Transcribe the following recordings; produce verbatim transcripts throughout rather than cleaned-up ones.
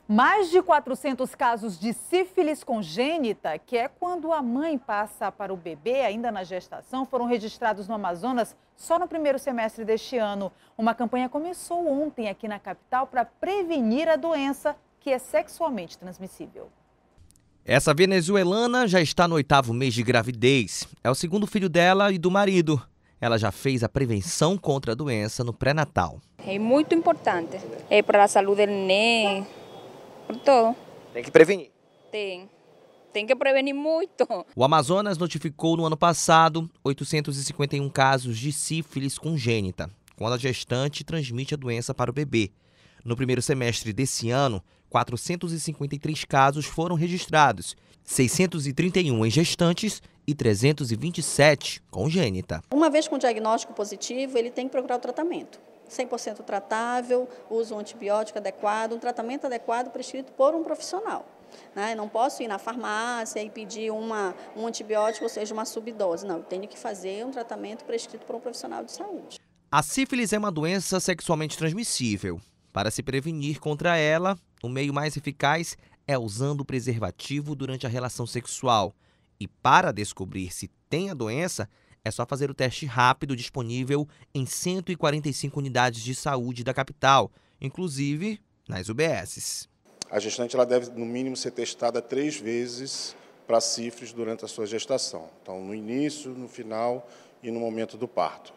Mais de quatrocentos casos de sífilis congênita, que é quando a mãe passa para o bebê ainda na gestação, foram registrados no Amazonas só no primeiro semestre deste ano. Uma campanha começou ontem aqui na capital para prevenir a doença, que é sexualmente transmissível. Essa venezuelana já está no oitavo mês de gravidez. É o segundo filho dela e do marido. Ela já fez a prevenção contra a doença no pré-natal. É muito importante. É para a saúde do neném. Por todo. Tem que prevenir. Tem. Tem que prevenir muito. O Amazonas notificou no ano passado oitocentos e cinquenta e um casos de sífilis congênita, quando a gestante transmite a doença para o bebê. No primeiro semestre desse ano, quatrocentos e cinquenta e três casos foram registrados, seiscentos e trinta e um em gestantes e trezentos e vinte e sete congênita. Uma vez com diagnóstico positivo, ele tem que procurar o tratamento. cem por cento tratável, uso um antibiótico adequado, um tratamento adequado prescrito por um profissional. Né? Não posso ir na farmácia e pedir uma, um antibiótico, ou seja, uma subdose. Não, eu tenho que fazer um tratamento prescrito por um profissional de saúde. A sífilis é uma doença sexualmente transmissível. Para se prevenir contra ela, o meio mais eficaz é usando o preservativo durante a relação sexual. E para descobrir se tem a doença, é só fazer o teste rápido disponível em cento e quarenta e cinco unidades de saúde da capital, inclusive nas U B Ss. A gestante ela deve, no mínimo, ser testada três vezes para sífilis durante a sua gestação. Então, no início, no final e no momento do parto.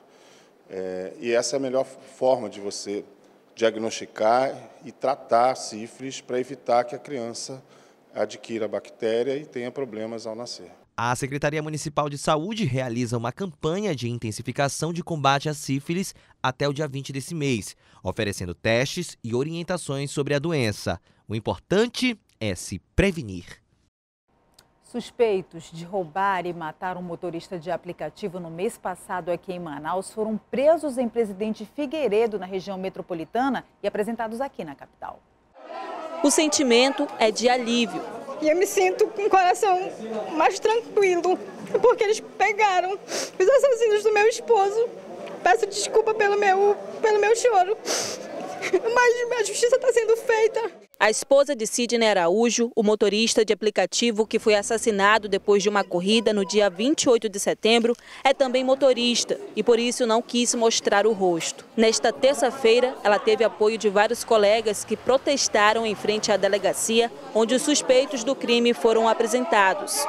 É, e essa é a melhor forma de você diagnosticar e tratar a sífilis para evitar que a criança adquira a bactéria e tenha problemas ao nascer. A Secretaria Municipal de Saúde realiza uma campanha de intensificação de combate à sífilis até o dia vinte desse mês, oferecendo testes e orientações sobre a doença. O importante é se prevenir. Suspeitos de roubar e matar um motorista de aplicativo no mês passado aqui em Manaus foram presos em Presidente Figueiredo, na região metropolitana, e apresentados aqui na capital. O sentimento é de alívio. E eu me sinto com o coração mais tranquilo, porque eles pegaram os assassinos do meu esposo. Peço desculpa pelo meu, pelo meu choro, mas a justiça está sendo feita. A esposa de Sidney Araújo, o motorista de aplicativo que foi assassinado depois de uma corrida no dia vinte e oito de setembro, é também motorista e por isso não quis mostrar o rosto. Nesta terça-feira, ela teve apoio de vários colegas que protestaram em frente à delegacia, onde os suspeitos do crime foram apresentados.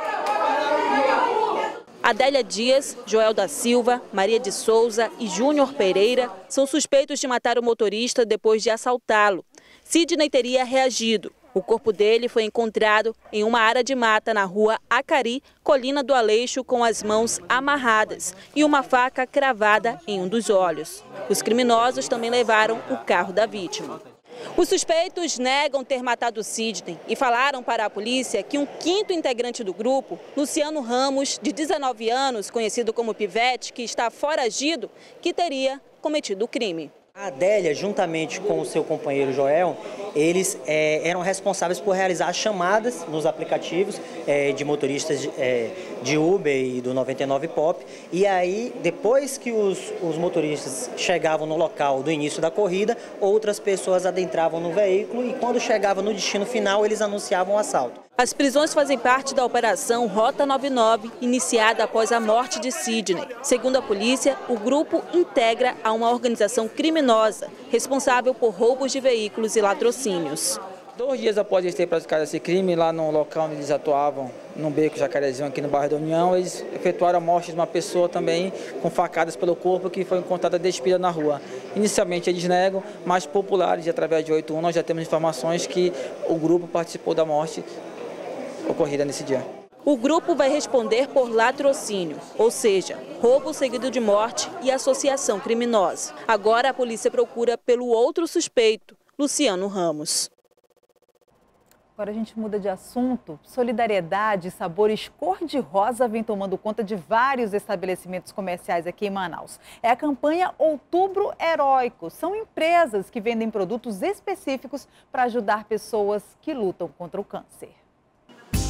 Adélia Dias, Joel da Silva, Maria de Souza e Júnior Pereira são suspeitos de matar o motorista depois de assaltá-lo. Sidney teria reagido. O corpo dele foi encontrado em uma área de mata na rua Acari, Colina do Aleixo, com as mãos amarradas e uma faca cravada em um dos olhos. Os criminosos também levaram o carro da vítima. Os suspeitos negam ter matado Sidney e falaram para a polícia que um quinto integrante do grupo, Luciano Ramos, de dezenove anos, conhecido como Pivete, que está foragido, que teria cometido o crime. A Adélia, juntamente com o seu companheiro Joel, eles é, eram responsáveis por realizar as chamadas nos aplicativos é, de motoristas de, é, de Uber e do noventa e nove Pop. E aí, depois que os, os motoristas chegavam no local do início da corrida, outras pessoas adentravam no veículo e quando chegavam no destino final, eles anunciavam o assalto. As prisões fazem parte da operação Rota noventa e nove, iniciada após a morte de Sidney. Segundo a polícia, o grupo integra a uma organização criminosa, responsável por roubos de veículos e latrocínios. Dois dias após eles terem praticado esse crime, lá no local onde eles atuavam, no beco Jacarezinho, aqui no bairro da União, eles efetuaram a morte de uma pessoa também com facadas pelo corpo que foi encontrada despida na rua. Inicialmente eles negam, mas populares, através de oito um, nós já temos informações que o grupo participou da morte ocorrida nesse dia. O grupo vai responder por latrocínio, ou seja, roubo seguido de morte e associação criminosa. Agora a polícia procura pelo outro suspeito, Luciano Ramos. Agora a gente muda de assunto. Solidariedade e sabores cor-de-rosa vem tomando conta de vários estabelecimentos comerciais aqui em Manaus. É a campanha Outubro Heróico. São empresas que vendem produtos específicos para ajudar pessoas que lutam contra o câncer.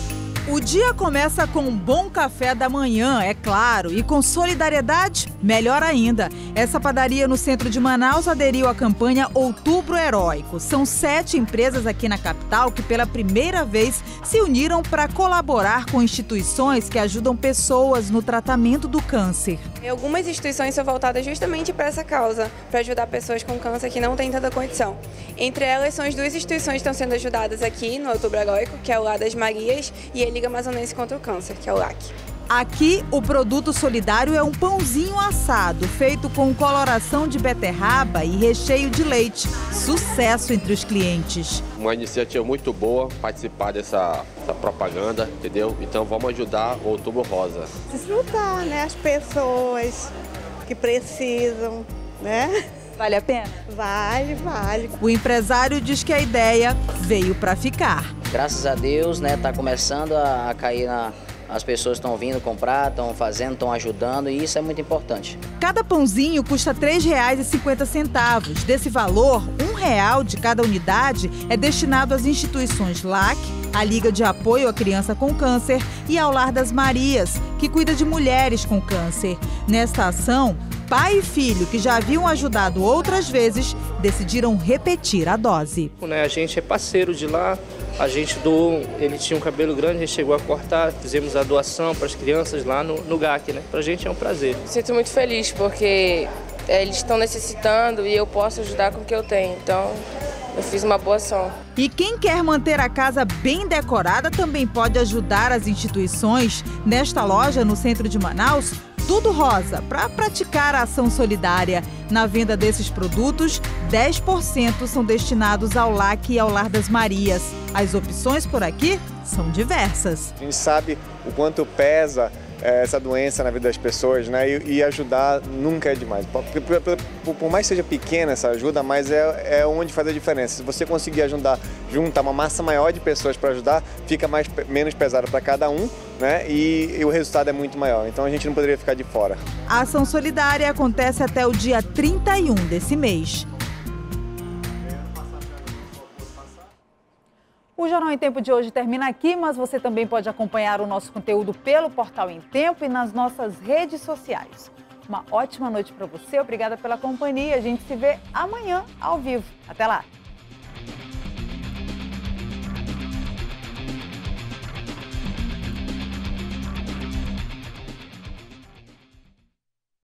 O dia começa com um bom café da manhã, é claro, e com solidariedade, melhor ainda. Essa padaria no centro de Manaus aderiu à campanha Outubro Heróico. São sete empresas aqui na capital que pela primeira vez se uniram para colaborar com instituições que ajudam pessoas no tratamento do câncer. Algumas instituições são voltadas justamente para essa causa, para ajudar pessoas com câncer que não têm tanta condição. Entre elas são as duas instituições que estão sendo ajudadas aqui no Outubro Heróico, que é o Lar das Marias e a Liga Amazonense contra o Câncer, que é o L A C. Aqui, o produto solidário é um pãozinho assado, feito com coloração de beterraba e recheio de leite. Sucesso entre os clientes. Uma iniciativa muito boa participar dessa, dessa propaganda, entendeu? Então vamos ajudar o Outubro Rosa. Desfrutar, né? As pessoas que precisam, né? Vale a pena? Vale, vale. O empresário diz que a ideia veio para ficar. Graças a Deus, né? Tá começando a, a cair na... As pessoas estão vindo comprar, estão fazendo, estão ajudando e isso é muito importante. Cada pãozinho custa três reais e cinquenta centavos. Desse valor, um real de cada unidade é destinado às instituições L A C, a Liga de Apoio à Criança com Câncer e ao Lar das Marias, que cuida de mulheres com câncer. Nesta ação, pai e filho, que já haviam ajudado outras vezes, decidiram repetir a dose. A gente é parceiro de lá. A gente doou, ele tinha um cabelo grande, a gente chegou a cortar, fizemos a doação para as crianças lá no, no G A C, né? Pra gente é um prazer. Sinto muito feliz porque é, eles estão necessitando e eu posso ajudar com o que eu tenho, então eu fiz uma boa ação. E quem quer manter a casa bem decorada também pode ajudar as instituições. Nesta loja, no centro de Manaus, tudo rosa, para praticar a ação solidária. Na venda desses produtos, dez por cento são destinados ao L A C e ao Lar das Marias. As opções por aqui são diversas. A gente sabe o quanto pesa é, essa doença na vida das pessoas, né? E, e ajudar nunca é demais. Por, por, por, por mais que seja pequena essa ajuda, mas é, é onde faz a diferença. Se você conseguir ajudar, juntar uma massa maior de pessoas para ajudar, fica mais, menos pesado para cada um, né? E, e o resultado é muito maior. Então a gente não poderia ficar de fora. A ação solidária acontece até o dia trinta e um desse mês. O Jornal em Tempo de hoje termina aqui, mas você também pode acompanhar o nosso conteúdo pelo Portal Em Tempo e nas nossas redes sociais. Uma ótima noite para você, obrigada pela companhia. A gente se vê amanhã ao vivo. Até lá!